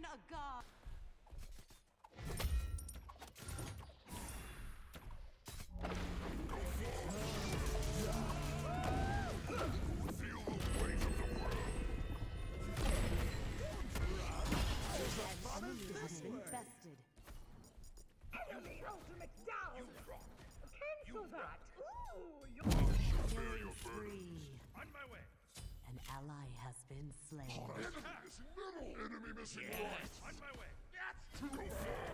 a god. Feel the weight of the world. An enemy has been bested. Enemy ultimate down! Cancel that! Ooh, you're Killing spree. On my way. An ally has been slain. Enemy missing right. On my way. Yes. Go forth.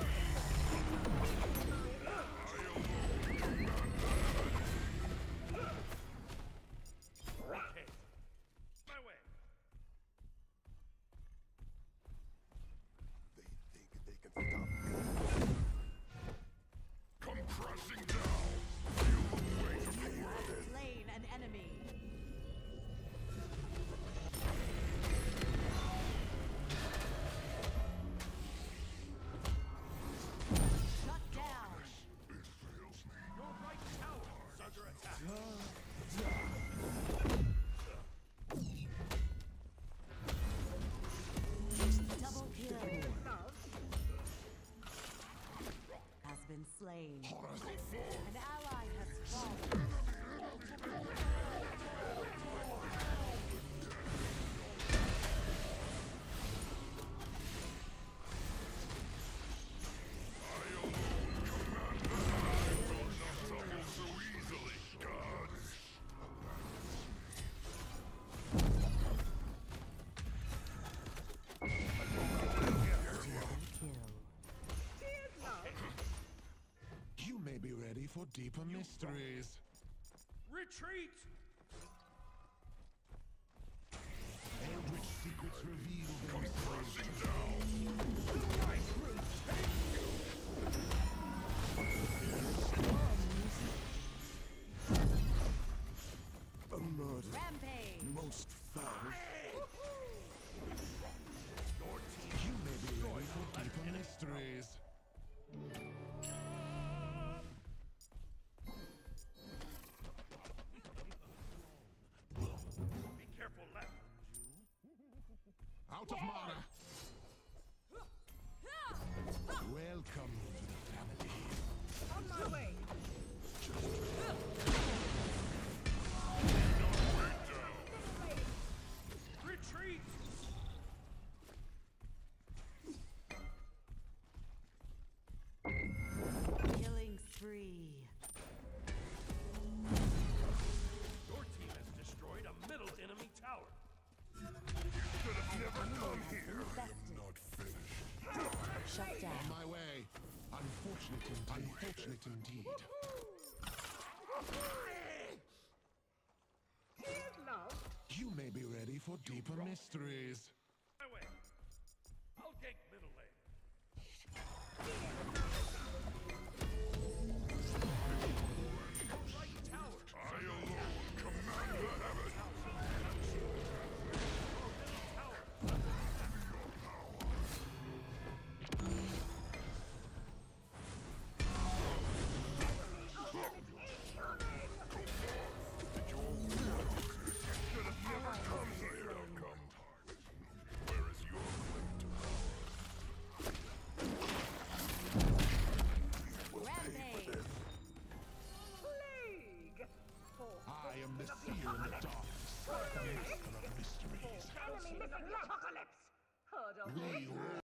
Okay. My way. They think they can stop me. Come crashing down. Feel the weight of the world. Slain an enemy. Shut down. It fails me. Your right tower is under attack. Double kill. Has been slain. Go forth. An ally has fallen. I alone command the night. Will not suffer so easily, gods. Kill. You may be ready for deeper mysteries. Retreat. Eldritch secrets reveal Come themselves. crashing down. A murder Rampage. most foul. Your team. You may be ready for deeper mysteries. Be careful left. Out of mana. Welcome to the family. on my way! Retreat. Killing spree. Your team has destroyed a middle enemy tower. Should have never come here. Bested. Not finished. Shut On down. my way. Unfortunate indeed. Unfortunate indeed. Here's love! You may be ready for deeper mysteries. My way. I'll gank middle lane. Your right tower. I alone command the heavens. Should have never come here. Where is your claim to power? Rampage. Plague! I am the seer in the dark, the master of mysteries. Enemy missing apocalypse! Heard of We it?